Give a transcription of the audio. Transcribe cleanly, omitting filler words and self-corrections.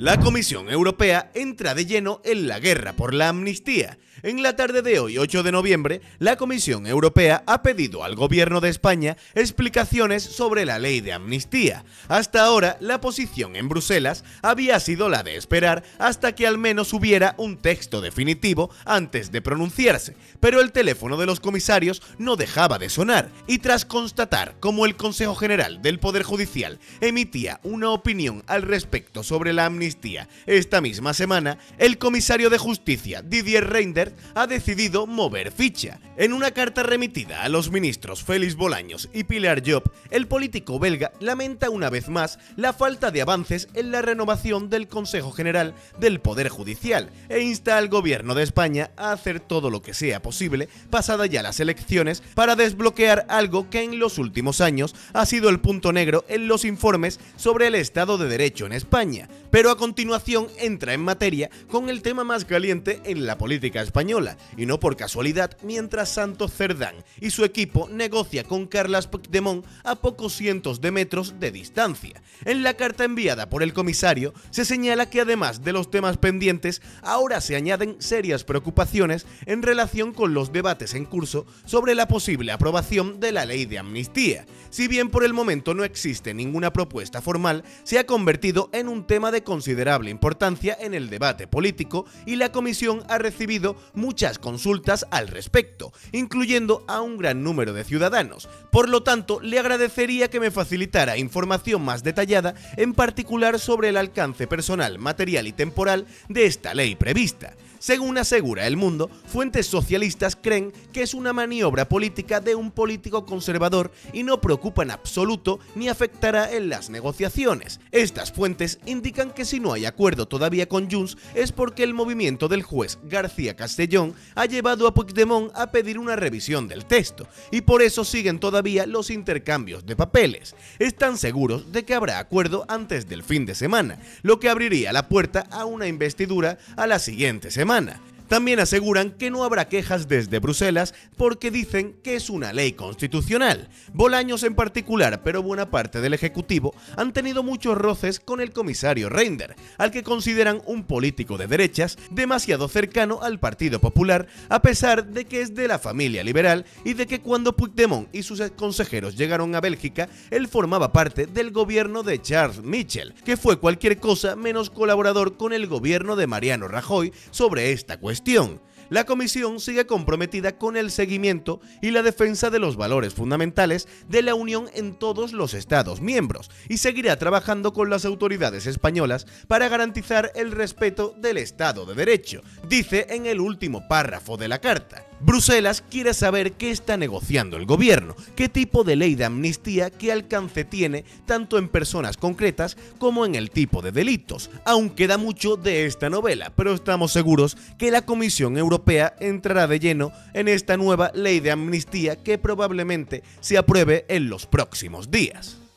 La Comisión Europea entra de lleno en la guerra por la amnistía. En la tarde de hoy, 8 de noviembre, la Comisión Europea ha pedido al Gobierno de España explicaciones sobre la ley de amnistía. Hasta ahora, la posición en Bruselas había sido la de esperar hasta que al menos hubiera un texto definitivo antes de pronunciarse, pero el teléfono de los comisarios no dejaba de sonar, y tras constatar cómo el Consejo General del Poder Judicial emitía una opinión al respecto sobre la amnistía esta misma semana, el comisario de Justicia, Didier Reynders, ha decidido mover ficha. En una carta remitida a los ministros Félix Bolaños y Pilar Llop, el político belga lamenta una vez más la falta de avances en la renovación del Consejo General del Poder Judicial e insta al Gobierno de España a hacer todo lo que sea posible, pasadas ya las elecciones, para desbloquear algo que en los últimos años ha sido el punto negro en los informes sobre el Estado de Derecho en España. Pero a continuación entra en materia con el tema más caliente en la política española, y no por casualidad, mientras Santos Cerdán y su equipo negocia con Carles Puigdemont a pocos cientos de metros de distancia. En la carta enviada por el comisario se señala que además de los temas pendientes, ahora se añaden serias preocupaciones en relación con los debates en curso sobre la posible aprobación de la ley de amnistía. Si bien por el momento no existe ninguna propuesta formal, se ha convertido en un tema de considerable importancia en el debate político y la comisión ha recibido muchas consultas al respecto, incluyendo a un gran número de ciudadanos. Por lo tanto, le agradecería que me facilitara información más detallada, en particular sobre el alcance personal, material y temporal de esta ley prevista. Según asegura El Mundo, fuentes socialistas creen que es una maniobra política de un político conservador y no preocupa en absoluto ni afectará en las negociaciones. Estas fuentes indican que si no hay acuerdo todavía con Junts es porque el movimiento del juez García Castellón ha llevado a Puigdemont a pedir una revisión del texto, y por eso siguen todavía los intercambios de papeles. Están seguros de que habrá acuerdo antes del fin de semana, lo que abriría la puerta a una investidura a la siguiente semana. También aseguran que no habrá quejas desde Bruselas porque dicen que es una ley constitucional. Bolaños en particular, pero buena parte del Ejecutivo, han tenido muchos roces con el comisario Reynders, al que consideran un político de derechas demasiado cercano al Partido Popular, a pesar de que es de la familia liberal y de que cuando Puigdemont y sus consejeros llegaron a Bélgica, él formaba parte del gobierno de Charles Michel, que fue cualquier cosa menos colaborador con el gobierno de Mariano Rajoy sobre esta cuestión. La comisión sigue comprometida con el seguimiento y la defensa de los valores fundamentales de la Unión en todos los Estados miembros y seguirá trabajando con las autoridades españolas para garantizar el respeto del Estado de Derecho, dice en el último párrafo de la carta. Bruselas quiere saber qué está negociando el gobierno, qué tipo de ley de amnistía, qué alcance tiene tanto en personas concretas como en el tipo de delitos. Aún queda mucho de esta novela, pero estamos seguros que la Comisión Europea entrará de lleno en esta nueva ley de amnistía que probablemente se apruebe en los próximos días.